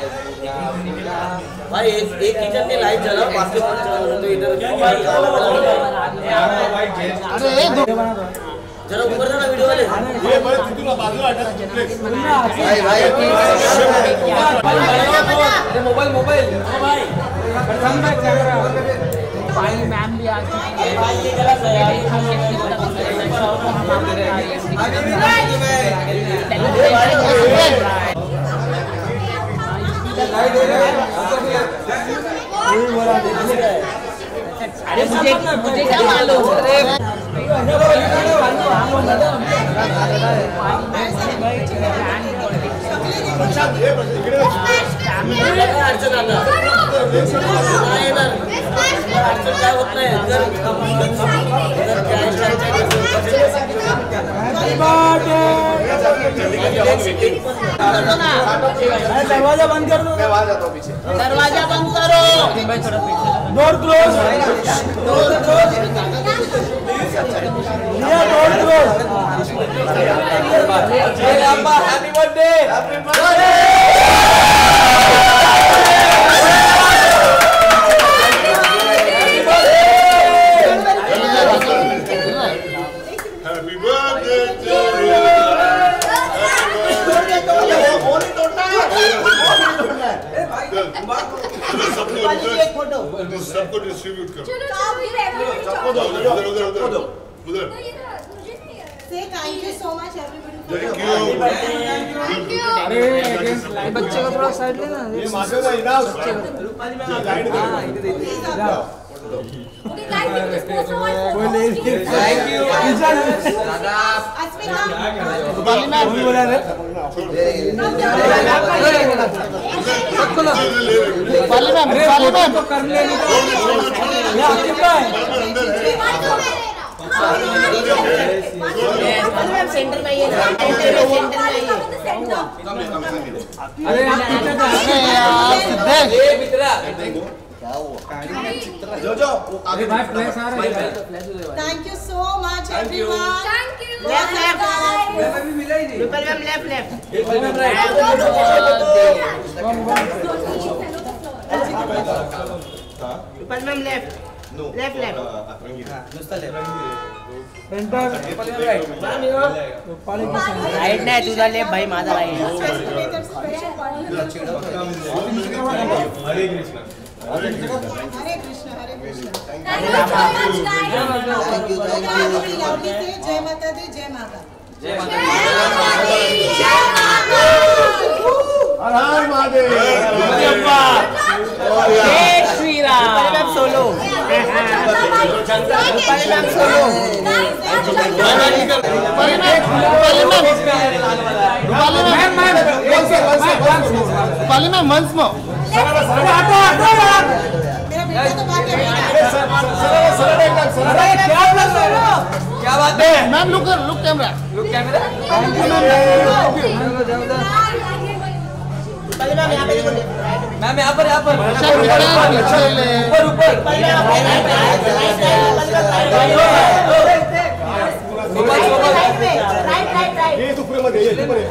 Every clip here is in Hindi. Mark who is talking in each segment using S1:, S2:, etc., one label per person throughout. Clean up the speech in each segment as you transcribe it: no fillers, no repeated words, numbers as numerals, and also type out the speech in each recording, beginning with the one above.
S1: भाई एक किचन में लाइट चलाओ, बाकी मत चलाओ तो इधर। अरे जरा ऊपर जाना वीडियो वाले। ये भाई तू बाजूला हटा भाई भाई अरे मोबाइल भाई प्रथम में कैमरा भाई मैम भी आ चुकी है भाई। ये गलत है यार,
S2: अरे मुझे क्या मालूम।
S1: दरवाजा बंद कर दो। मैं वहां जाता हूँ पीछे।
S2: दरवाजा बंद करो।
S1: Door close. Door close. Door close. Happy birthday. Happy birthday.
S3: सबको डिस्ट्रीब्यूट करो। उधर
S4: Say thank you so much everybody.
S3: Thank you.
S1: अरे बच्चे को थोड़ा साइड लेना।
S3: ये माधव भाई ना गाइड करो।
S1: कोई नहीं। थैंक यू दादा। बाली मैम बोला रे। बाली मैम तो कर लेनी। या कितना है?
S2: सेंटर में ये
S1: अरे आप जो आगे भाई फ्लैश आ रहा है।
S4: Thank you so much everyone.
S2: Thank you. Left.
S1: भी मिला ही नहीं।
S2: Left. Left.
S3: No.
S2: Left.
S1: Centre
S2: right नाही तुझा लेफ्ट भाई माझा right.
S3: Hare Krishna.
S4: Hare Krishna.
S2: Thank you so much guys.
S4: Thank you. जय माता दी जय माता।
S3: हर हर महादेव।
S2: जय श्री राम। सोलो।
S1: पाली में मंच में क्या बात है मैम। Look camera. मैम यहाँ पर ऊपर
S3: ये तो पूरे मध्ये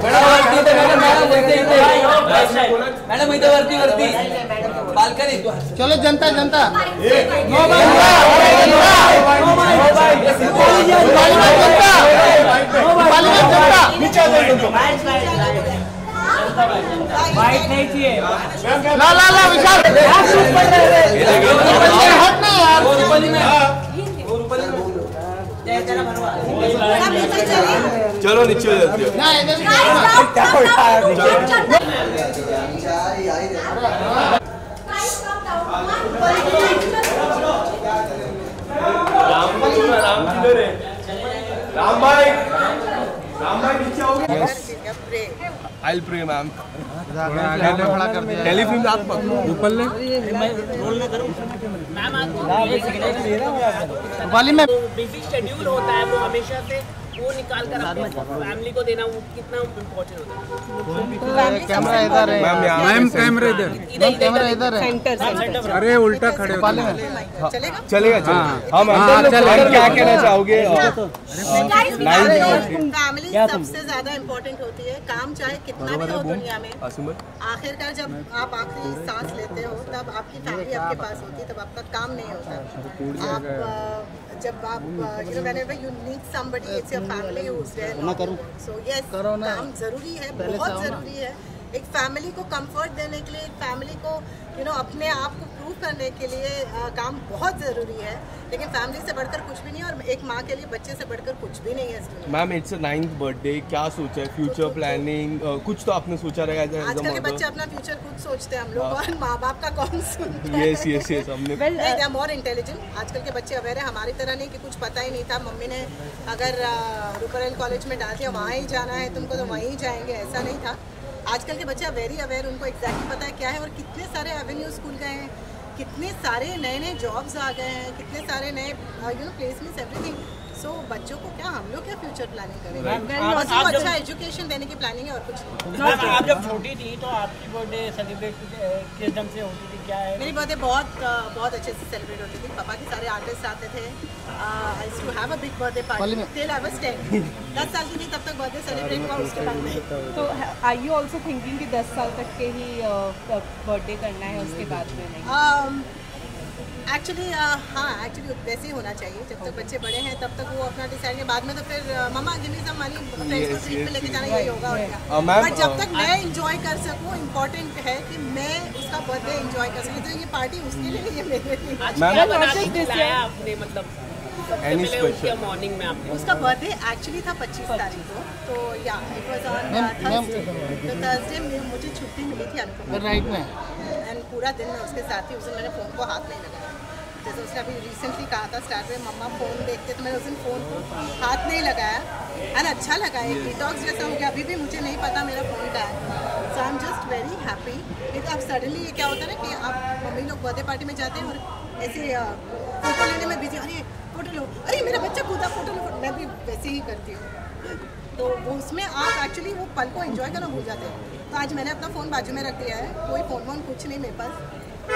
S1: मैडम इधर वरती बाल्कनी। चलो जनता वाइट नहीं चाहिए। ला विशाल हट नहीं यार।
S3: चलो नीचे हो जाती राम भाई नीचे आओगे। आई प्रे मैम खड़ा कर दिया। टेलीफिल्म आप ऊपर ले रोल ले करो मैम। वाली में
S2: बिजी शेड्यूल होता है वो हमेशा से
S5: वो निकाल कर अपने फैमिली को देना वो कितना इम्पोर्टेंट होता है।
S3: कैमरा इधर है
S1: मैम, कैमरा इधर
S5: सेंटर
S1: अरे उल्टा खड़े हो।
S4: चलेगा
S3: चलेगा हम क्या कहना चाहोगे?
S4: फैमिली सबसे ज्यादा इम्पोर्टेंट होती है। काम चाहे कितना भी हो दुनिया में, आखिरकार जब आप आखिरी सांस लेते हो तब आपकी फैमिली आपके पास होती है, तब आपका काम नहीं होता। आप जब आप whenever you need somebody, it's your family who's there. So yes, काम जरूरी है, बहुत जरूरी है। एक फैमिली को कंफर्ट देने के लिए, एक फैमिली को अपने आप को प्रूव करने के लिए काम बहुत ज़रूरी है। लेकिन फैमिली से बढ़कर कुछ भी नहीं है, और एक माँ के लिए बच्चे से बढ़कर कुछ भी नहीं है इस दुनिया में।
S3: मैम, इट्स 9th बर्थडे, क्या सोचा है? फ्यूचर प्लानिंग कुछ तो आपने सोचा रहेगा?
S4: आजकल के बच्चे अपना फ्यूचर खुद सोचते हैं, हम लोग और माँ बाप का कौन सुनता है?
S3: यस हमने
S4: दे आर मोर इंटेलिजेंट। आजकल के बच्चे अवेयर है, हमारी तरह नहीं कि कुछ पता ही नहीं था। मम्मी ने अगर रूपरेल कॉलेज में डाल दिया, वहाँ ही जाना है तुमको तो वहीं जाएंगे, ऐसा नहीं था। आजकल के बच्चे वेरी अवेयर, उनको एग्जैक्टली पता है क्या है, और कितने सारे एवेन्यूज खुल गए हैं, कितने सारे नए नए जॉब्स आ गए हैं, कितने सारे नए प्लेसमेंट्स, एवरीथिंग। सो बच्चों को क्या, हम लोग क्या फ्यूचर प्लानिंग करेंगे? बस वो अच्छा एजुकेशन देने की प्लानिंग है और कुछ नहीं।
S5: आप जब छोटी थी तो आपकी बर्थडे सेलिब्रेट किस ढंग से होती थी, क्या है?
S4: मेरी बर्थडे बहुत अच्छे से सेलिब्रेट होती थी। पापा के सारे आर्टिस्ट आते थे। I used to have a big birthday party till I was 10। 10 साल की थी तब तक बर्थडे सेलिब्रेट हुआ, उसके बाद नहीं।
S6: तो आर यू ऑल्सो थिंकिंग कि 10 साल तक के ही बर्थडे करना है, उसके बाद में नहीं?
S4: एक्चुअली एक्चुअली वैसे ही होना चाहिए। जब तक बच्चे बड़े हैं तब तक वो अपना डिसाइड के बाद में तो फिर मम्मा give me some money, friends को ट्रीट पे लेके जाना, यही होगा और क्या। बट जब तक मैं एंजॉय कर सकूं, इम्पोर्टेंट है कि मैं उसका बर्थडे एंजॉय कर सकूं। तो ये पार्टी उसके लिए नहीं है, मेरे लिए।
S5: आपने मतलब मॉर्निंग में आपने
S4: उसका बर्थडे एक्चुअली था 25 तारीख को, तो या इट वाज ऑन थर्सडे। तो थर्सडे में मुझे छुट्टी मिली थी अनुपमा में, एंड पूरा दिन मैं उसके साथ थी। उस दिन मैंने फ़ोन को हाथ नहीं लगाया। जैसे उसने अभी रिसेंटली कहा था स्टार्ट में, मम्मा फ़ोन देखते, तो मैंने उस दिन फ़ोन को हाथ नहीं लगाया, एंड अच्छा लगा। एक डिटॉक्स जैसा हो गया। अभी भी मुझे नहीं पता मेरा फ़ोन का है। So I am just very happy. लेकिन अब सडनली ये क्या होता है ना कि आप मम्मी लोग बर्थडे पार्टी में जाते हैं और ऐसे फ़ोटो लेने में बिजी, अरे फ़ोटो लो, अरे मेरा बच्चा कूदा, फ़ोटो लो। मैं भी वैसे ही करती हूँ। तो वो उसमें आप एक्चुअली वो पल को एंजॉय करना भूल जाते हैं। तो आज मैंने अपना फ़ोन बाजू में रख दिया है, कोई फ़ोन वोन कुछ नहीं मेरे पास,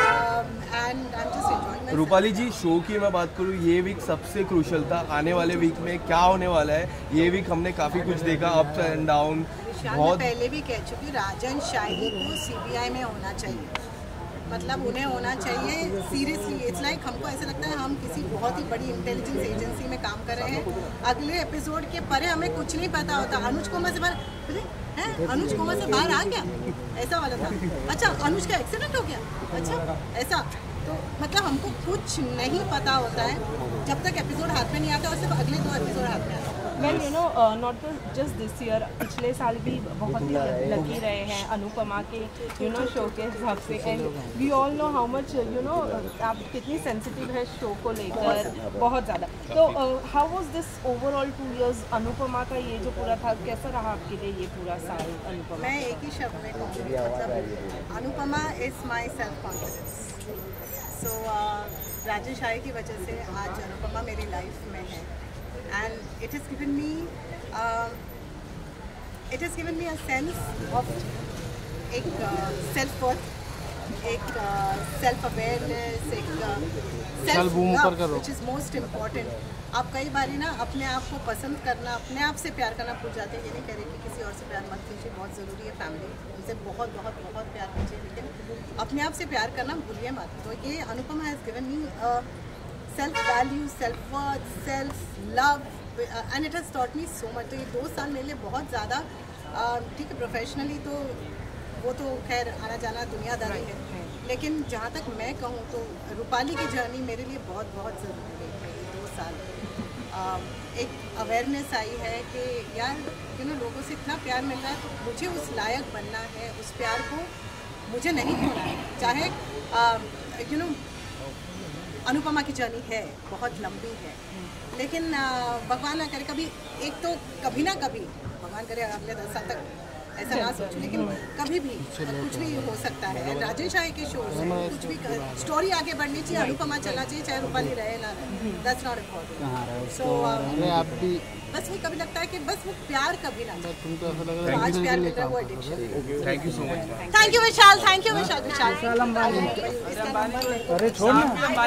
S4: and I am just enjoying.
S3: Rupali ji, show की मैं बात करूँ, ये वीक सबसे क्रूशल था। आने वाले वीक में क्या होने वाला है? ये वीक हमने काफ़ी कुछ देखा, अप्स एंड डाउन।
S4: बहुत पहले भी कह चुकी, राजन शाही को CBI में होना चाहिए। मतलब उन्हें होना चाहिए सीरियसली। इट्स लाइक हमको ऐसा लगता है हम किसी बहुत ही बड़ी इंटेलिजेंस एजेंसी में काम कर रहे हैं। अगले एपिसोड के परे हमें कुछ नहीं पता होता। अनुज कोमा से बाहर है, अनुज कोमा से बाहर आ गया, ऐसा वाला था। अच्छा, अनुज का एक्सीडेंट हो गया, अच्छा ऐसा। तो मतलब हमको कुछ नहीं पता होता है जब तक एपिसोड हाथ में नहीं आता, और सिर्फ अगले 2 एपिसोड हाथ में आते हैं।
S6: Well you know not just this year, पिछले साल भी बहुत ही लगी रहे हैं अनुपमा के शो के हिसाब से। And we all know how much आप कितनी सेंसिटिव है शो को लेकर, बहुत ज़्यादा। तो how was this overall 2 years Anupama का ये जो पूरा था, कैसा रहा आपके लिए ये पूरा साल अनुपमा?
S4: मैं एक ही शब्द में कहूँगी, मतलब Anupama is my self confidence. So Rajan Shahi की वजह से आज अनुपमा मेरी लाइफ में है, and it has given me a sense of एक self worth, एक self awareness, एक self love, which is most important। आप कई बारी ना अपने आप को पसंद करना, अपने आप से प्यार करना भूल जाते हैं। ये नहीं कह रही कि किसी और से प्यार मत कीजिए, बहुत ज़रूरी है, फैमिली उनसे बहुत बहुत बहुत प्यार कीजिए, लेकिन अपने आप से प्यार करना भूलिए मत। तो ये Anupama has given me self value, self worth, self love, and it has taught me so much. तो ये 2 साल मेरे लिए बहुत ज़्यादा, ठीक है, प्रोफेशनली तो वो तो खैर आना जाना दुनियादारी है, लेकिन जहाँ तक मैं कहूँ तो रूपाली की जर्नी मेरे लिए बहुत बहुत ज़रूरी है। ये 2 साल एक अवेयरनेस आई है कि यार लोगों से इतना प्यार मिल रहा है, तो मुझे उस लायक बनना है, उस प्यार को मुझे नहीं खोना है। चाहे अनुपमा की जर्नी है, बहुत लंबी है, लेकिन भगवान ना करे कभी, एक तो कभी ना कभी, भगवान करे अगले 10 साल तक ऐसा ना सोचो, लेकिन कभी भी कुछ भी हो सकता है। राजेश आए के शो कुछ भी स्टोरी आगे बढ़नी चाहिए, अनुपमा चलना चाहिए, चाहे रूपाली रहे ना रहे, दैट्स नॉट इम्पोर्टेंट। सो
S7: आप भी
S4: बस वो कभी लगता है कि बस वो प्यार कभी ना,
S7: तुमको ऐसा लग
S4: तो आज प्यार मिल रहा है वो addiction.
S3: Thank you so much.
S4: Thank you Vishal, thank you Vishal.
S7: अरे छोड़ ना।